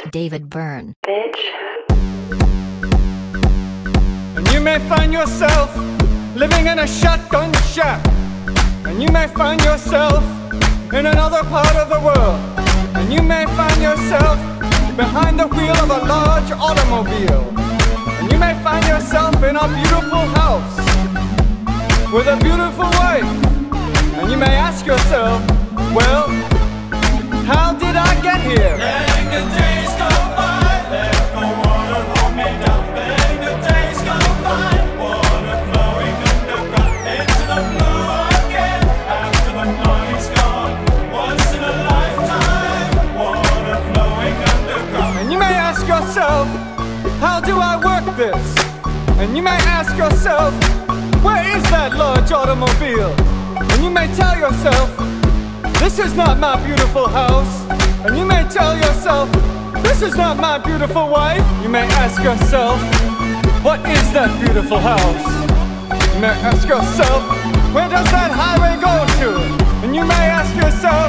David Byrne. Bitch. And you may find yourself living in a shotgun shack, and you may find yourself in another part of the world, and you may find yourself behind the wheel of a large automobile, and you may find yourself in a beautiful house with a beautiful wife, and you may ask yourself, well, how did I get here? Letting the days go by, let the water hold me down. Letting the days go by, water flowing underground into the blue again. After the money's gone, once in a lifetime, water flowing underground. And you may ask yourself, how do I work this? And you may ask yourself, where is that large automobile? And you may tell yourself, this is not my beautiful house. And you may tell yourself, this is not my beautiful wife. You may ask yourself, what is that beautiful house? You may ask yourself, where does that highway go to? And you may ask yourself,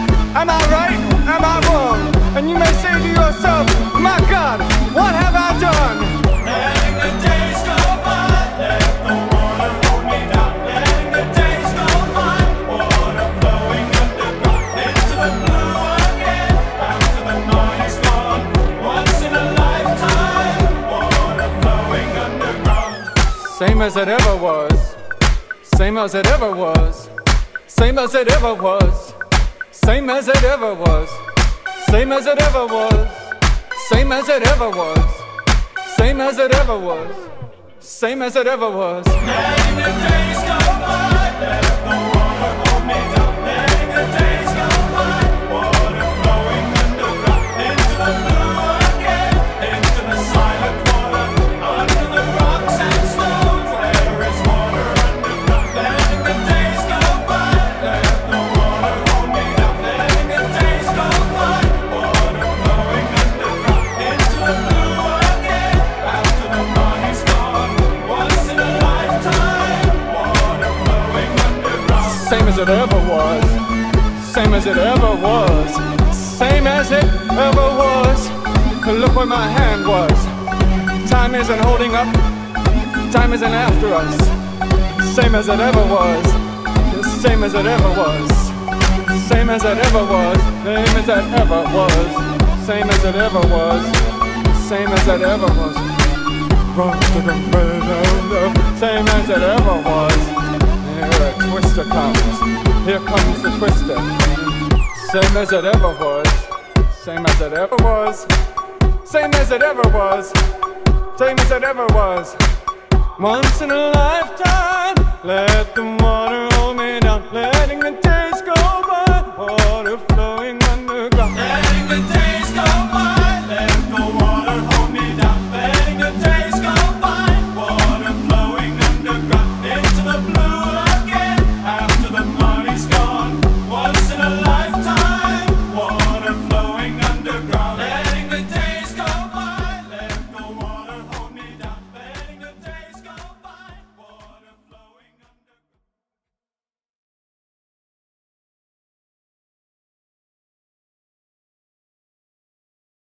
am I right? Am I wrong? And you may say to yourself, my God, what have I done? Letting the days go by, let the water hold me down. Letting the days go by, water flowing underground into the blue again. After the money's gone, once in a lifetime, water flowing underground. Same as it ever was. Same as it ever was. Same as it ever was. Same as it ever was. Same as it ever was. Same as it ever was. Same as it ever was. Same as it ever was. Letting the days go by, let the water hold me down. Letting the days go by, water flowing underground into the blue again, into the silent water, under the rocks and stones. There is water underground. Letting the days go by, let the water hold me down. Letting the days go by, water flowing underground into the blue again. After the money's gone, once in a lifetime, water flowing underground. Same as it ever was. Same as it ever was. Same as it ever was. Look where my hand was. Time isn't holding up. Time isn't after us. Same as it ever was. Same as it ever was. Same as it ever was. Same as it ever was. Same as it ever was. Same as it ever was. Rock to the rhythm. Same as it ever was. Here a twister comes. Here comes the twister. Same as it ever was. Same as it ever was. Same as it ever was. Same as it ever was. Once in a lifetime, let the water hold me down. Letting the days go by, water flowing underground. Letting the days go by, let the water hold me down. Letting the days go by, water flowing underground into the blue